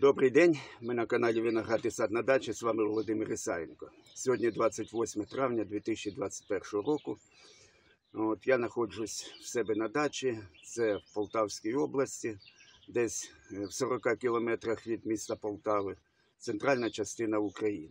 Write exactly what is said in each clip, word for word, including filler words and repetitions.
Добрий день, ми на каналі Виноград і сад на дачі, з вами Володимир Ісаєнко. Сьогодні двадцять восьме травня дві тисячі двадцять першого року. От, я знаходжусь в себе на дачі, це в Полтавській області, десь в сорока кілометрах від міста Полтави, центральна частина України.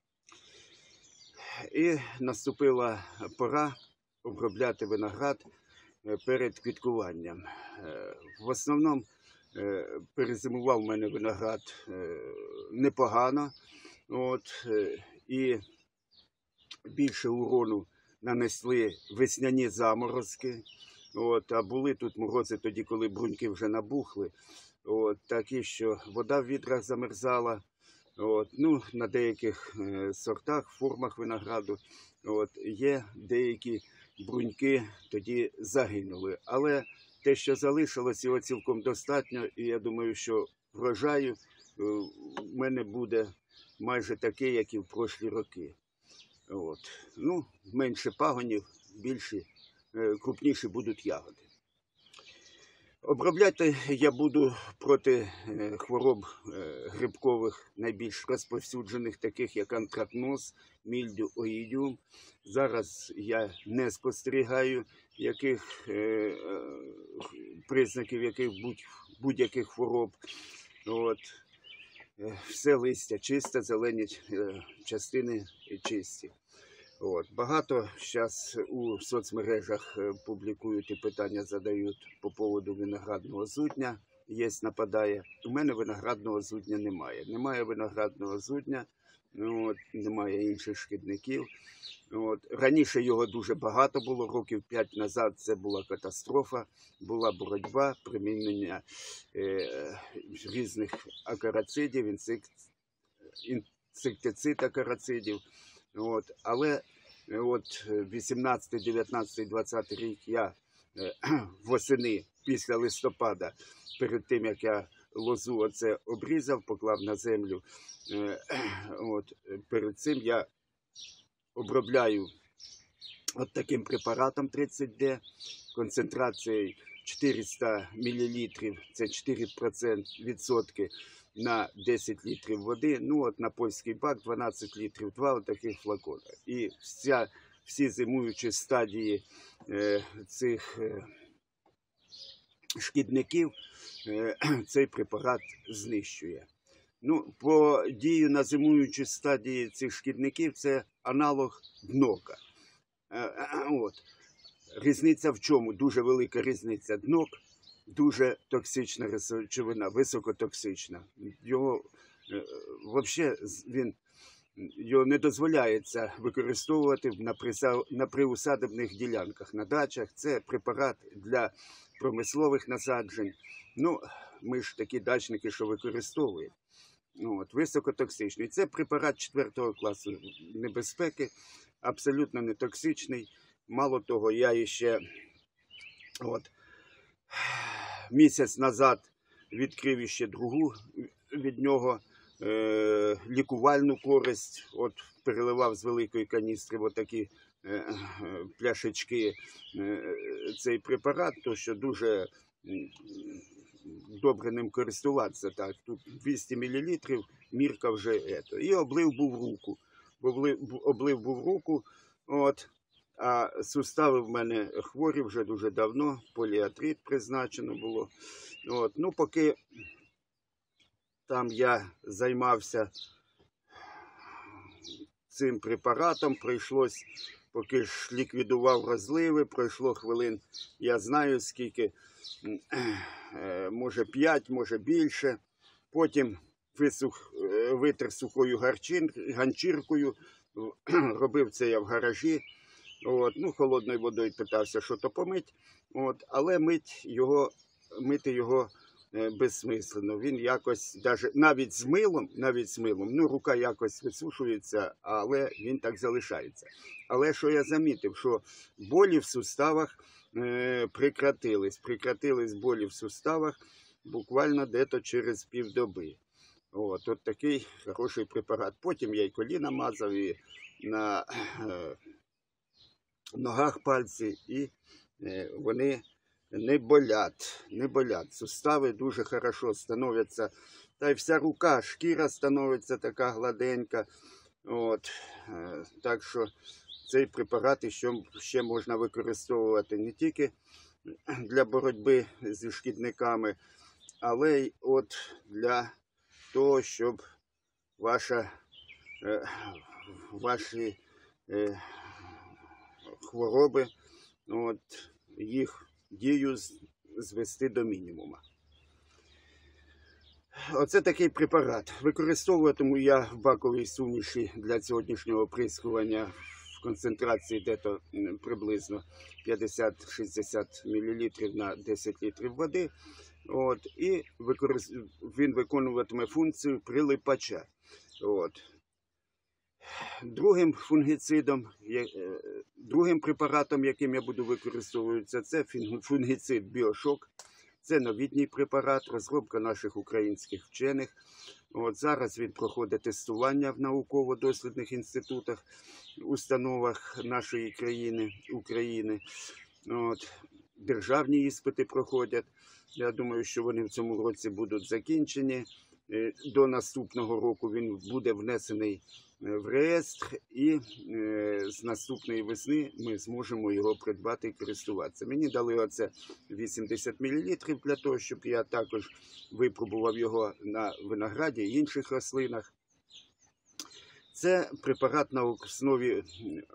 І наступила пора обробляти виноград перед квіткуванням. В основному перезимував у мене виноград непогано, от, і більше урону нанесли весняні заморозки, от, а були тут морози тоді, коли бруньки вже набухли, от, такі, що вода в відрах замерзала, от, ну, на деяких сортах, формах винограду, от, є деякі бруньки тоді загинули, але те, що залишилось, його цілком достатньо, і я думаю, що врожаю в мене буде майже такий, як і в прошлі роки. От. Ну, менше пагонів, більші, крупніші будуть ягоди. Обробляти я буду проти хвороб грибкових, найбільш розповсюджених, таких як антракноз, мільдю, оїдіум. Зараз я не спостерігаю яких е, признаків яких будь-яких хвороб. От. Все листя чисте, зелені частини чисті. От. Багато зараз у соцмережах публікують і питання задають по поводу виноградного зудня. Є, нападає. У мене виноградного зудня немає. Немає виноградного зудня, от, немає інших шкідників. От. Раніше його дуже багато було, років п'ять назад це була катастрофа, була боротьба, примінення е, різних акарицидів, інсект, інсектицид акарицидів. От. Але от вісімнадцятий, дев'ятнадцятий, двадцятий рік я е, восени після листопада, перед тим як я лозу оце обрізав, поклав на землю, е, от, перед цим я обробляю от таким препаратом тридцять ді, концентрацією чотириста мілілітрів, це чотири відсотки на десять літрів води. Ну от на польський бак дванадцять літрів, два отаких флакона. І вся, всі зимуючі стадії е, цих е, шкідників е, цей препарат знищує. Ну, по дію на зимуючі стадії цих шкідників це аналог днока. От. Різниця в чому? Дуже велика різниця. Днок дуже токсична речовина, високотоксична. Його, взагалі, він, його не дозволяється використовувати на, присад, на приусадебних ділянках, на дачах. Це препарат для промислових насаджень. Ну, ми ж такі дачники, що використовуємо. От, високотоксичний. Це препарат четвертого класу небезпеки, абсолютно не токсичний. Мало того, я ще от, місяць назад відкрив ще другу від нього е, лікувальну користь. От, переливав з великої каністри в отакі е, пляшечки е, цей препарат, то що дуже добре ним користуватися. Так. Тут двісті мілілітрів, мірка вже ето. І облив був руку. Облив, облив був руку, от, а сустави в мене хворі вже дуже давно, поліартрит призначено було. От. Ну, поки там я займався цим препаратом, прийшлось, поки ж ліквідував розливи, пройшло хвилин, я знаю скільки, може п'ять, може більше. Потім висух, витер сухою ганчіркою, робив це я в гаражі. От, ну, холодною водою питався, що то помить, от, але мить його, мити його е, безсмислено. Він якось, даже, навіть з милом, навіть з милом, ну, рука якось висушується, але він так залишається. Але що я замітив, що болі в суставах е, прекратились, прекратились болі в суставах буквально дето через півдоби. От, от такий хороший препарат. Потім я і коліна мазав, і на е, ногах пальці, і е, вони не болять, не болять. Сустави дуже хорошо становляться та й вся рука, шкіра становиться така гладенька. От. Так що цей препарат ще, ще можна використовувати не тільки для боротьби зі шкідниками, але й от для того, щоб ваша, ваші хвороби, от, їх дію звести до мінімуму. Оце такий препарат. Використовуватиму я в баковій суміші для сьогоднішнього оприскування в концентрації дето приблизно п'ятдесят-шістдесят мілілітрів на десять літрів води. От, і використ... він виконуватиме функцію прилипача. От. Другим фунгіцидом, другим препаратом, яким я буду використовувати, це фунгіцид Біошок. Це новітній препарат, розробка наших українських вчених. От зараз він проходить тестування в науково-дослідних інститутах, установах нашої країни, України. От, державні іспити проходять. Я думаю, що вони в цьому році будуть закінчені. До наступного року він буде внесений в реєстр, і з наступної весни ми зможемо його придбати і користуватися. Мені дали оце вісімдесят мілілітрів для того, щоб я також випробував його на винограді і інших рослинах. Це препарат на основі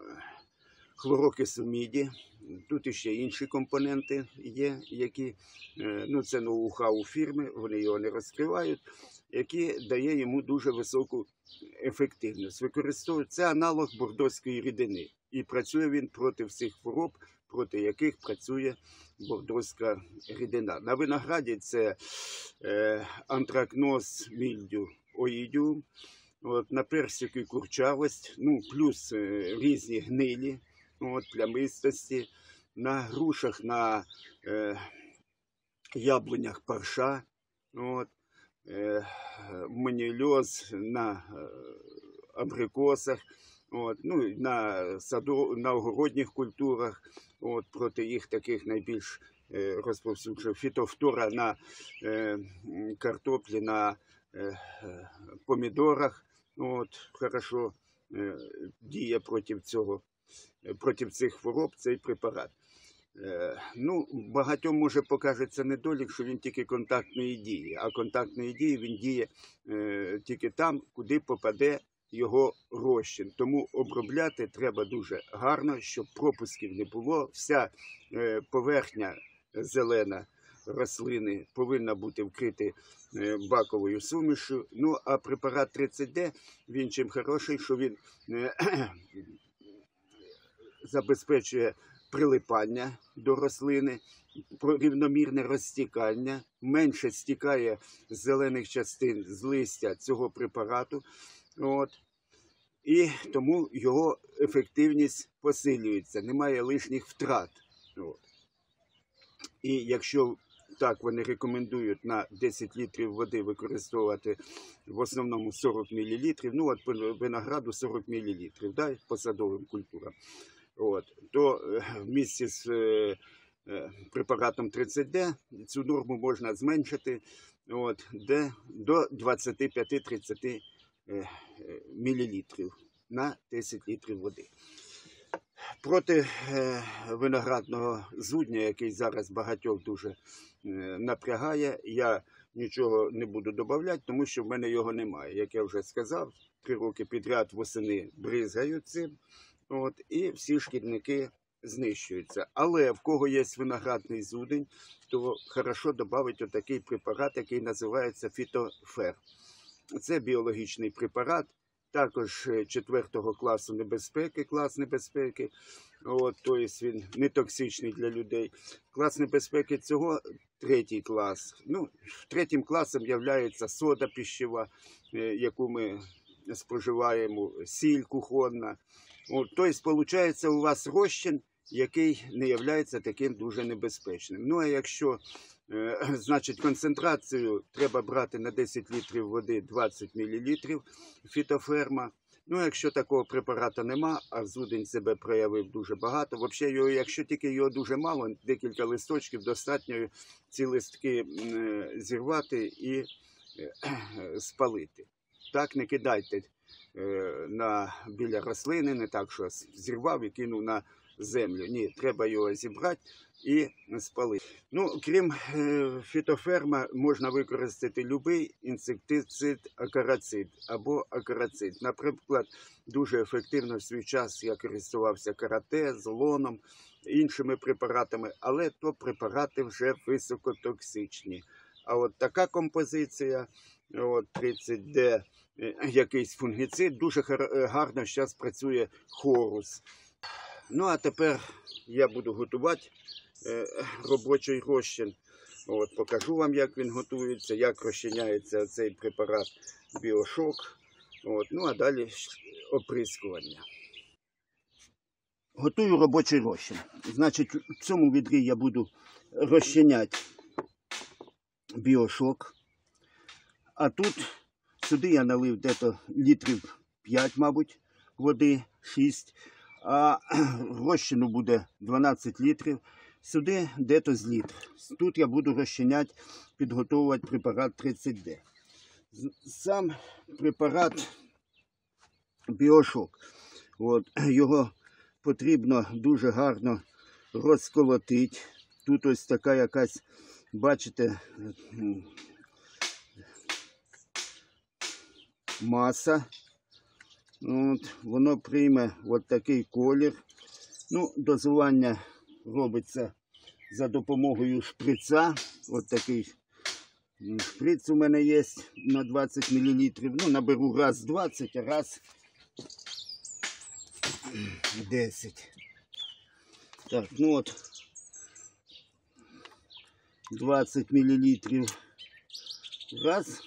хлорокису міді. Тут іще інші компоненти є, які, ну це ноу-хау фірми, вони його не розкривають, які дає йому дуже високу ефективність. Використовують це аналог бордоської рідини. І працює він проти всіх хвороб, проти яких працює бордоська рідина. На винограді це е, антракноз, мільдю, оїдіум. От, на персику курчавость, ну, плюс е, різні гнилі, от, плямистості. На грушах, на е, яблунях парша, от, е, манільоз на е, абрикосах, от, ну, на, саду, на огородних культурах, от, проти їх таких найбільш е, розповсюджених, фітофтора на е, картоплі, на е, помідорах, от, хорошо е, діє проти цього, проти цих хвороб цей препарат. Ну, багатьом може покажеться недолік, що він тільки контактної дії, а контактної дії він діє е, тільки там, куди попаде його розчин. Тому обробляти треба дуже гарно, щоб пропусків не було. Вся е, поверхня зелена рослини повинна бути вкрита е, баковою сумішю. Ну, а препарат тридцять де, він чим хороший, що він е, забезпечує прилипання до рослини, рівномірне розтікання, менше стікає з зелених частин з листя цього препарату. От. І тому його ефективність посилюється, немає лишніх втрат. От. І якщо так вони рекомендують на десять літрів води використовувати в основному сорок мілілітрів, ну от по винограду сорок мілілітрів, да, по садовим культурам. От, то в місці з е, е, препаратом тридцять де цю норму можна зменшити от, де, до двадцяти п'яти - тридцяти е, мілілітрів на десять літрів води. Проти е, виноградного зудня, який зараз багатьох дуже е, напрягає, я нічого не буду додавати, тому що в мене його немає. Як я вже сказав, три роки підряд восени бризгаю цим. От, і всі шкідники знищуються. Але в кого є виноградний зудень, то хорошо додати отакий препарат, який називається фітофер. Це біологічний препарат, також четвертого класу небезпеки, клас небезпеки. От, тобто він не токсичний для людей. Клас небезпеки цього третій клас. Ну, третім класом є сода пищева, яку ми споживаємо, сіль кухонна. От, тобто, виходить, у вас розчин, який не є таким дуже небезпечним. Ну, а якщо, е, значить, концентрацію треба брати на десять літрів води двадцять мілілітрів фітоферма. Ну, якщо такого препарату нема, а зудень себе проявив дуже багато, взагалі, його, якщо тільки його дуже мало, декілька листочків, достатньо ці листки е, зірвати і спалити. Так не кидайте на, біля рослини, не так, що зірвав і кинув на землю. Ні, треба його зібрати і спалити. Ну, крім е, фітоферма, можна використати будь-який інсектицид, акарицид або акарицид. Наприклад, дуже ефективно в свій час я користувався карате, золоном, іншими препаратами, але то препарати вже високотоксичні. А от така композиція, от тридцять ді, якийсь фунгіцид, дуже гарно зараз працює хорус. Ну, а тепер я буду готувати е, робочий розчин. От, покажу вам, як він готується, як розчиняється цей препарат Біошок. От, ну, а далі оприскування. Готую робочий розчин. Значить, в цьому відрі я буду розчиняти Біошок. А тут, сюди я налив десь літрів п'ять, мабуть, води, шість. А розчину буде дванадцять літрів. Сюди десь з літр. Тут я буду розчиняти, підготовувати препарат тридцять ді. Сам препарат Біошок. От, його потрібно дуже гарно розколотити. Тут ось така якась, бачите, маса. От, воно прийме от такий колір. Ну, дозування робиться за допомогою шприца. От такий шприц у мене є на двадцять мілілітрів. Ну, наберу раз двадцять, а раз десять. Так, ну от двадцять мілілітрів. Раз.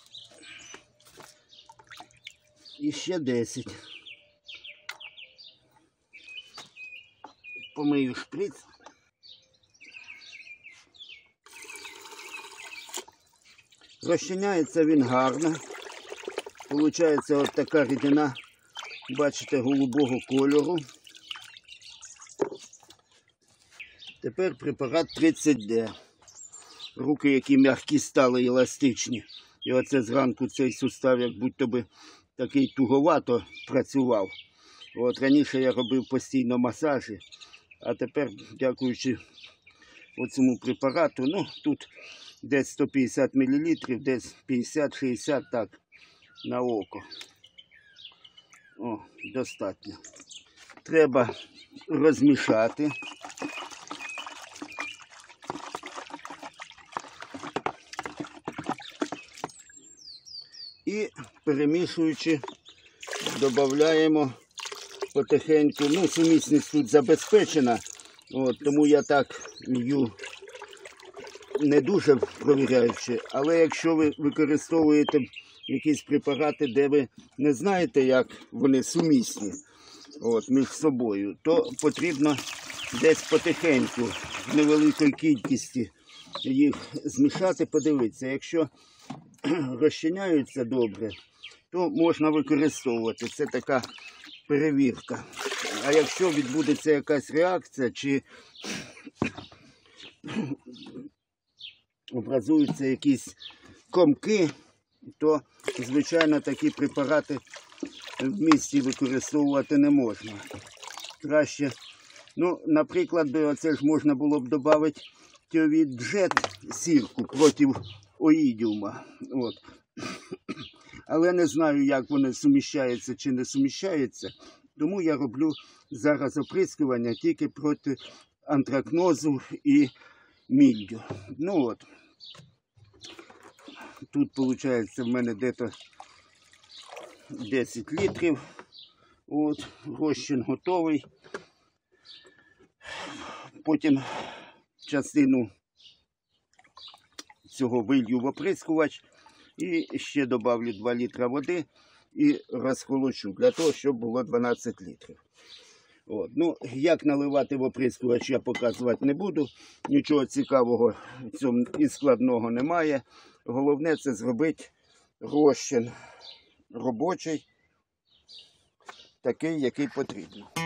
І ще десять. Помию шприц. Розчиняється він гарно. Получається от така рідина, бачите, голубого кольору. Тепер препарат тридцять ді. Руки, які м'які стали, еластичні. І оце зранку цей сустав, як будь-то би такий туговато працював. От раніше я робив постійно масажі, а тепер, дякуючи оцьому препарату, ну, тут десь сто п'ятдесят мілілітрів, десь п'ятдесят-шістдесят, так, на око. О, достатньо. Треба розмішати. І перемішуючи, додаємо потихеньку, ну, сумісність тут забезпечена, от, тому я так лью не дуже провіряючи, але якщо ви використовуєте якісь препарати, де ви не знаєте, як вони сумісні, от, між собою, то потрібно десь потихеньку, в невеликій кількості їх змішати, подивитися. Якщо розчиняються добре, то можна використовувати. Це така перевірка. А якщо відбудеться якась реакція, чи образуються якісь комки, то, звичайно, такі препарати в місті використовувати не можна. Краще, ну, наприклад, оце ж можна було б додати тіовід-джет, сірку проти оїдіума. От. Але не знаю, як вони суміщаються чи не суміщаються, тому я роблю зараз оприскування тільки проти антракнозу і мільдю. Ну от, тут виходить в мене десь десять літрів. От, розчин готовий. Потім частину цього вилью в оприскувач і ще добавлю два літра води і розхолочу, для того, щоб було дванадцять літрів. От. Ну, як наливати в оприскувач, я показувати не буду. Нічого цікавого в цьому і складного немає. Головне це зробити розчин робочий, такий, який потрібно.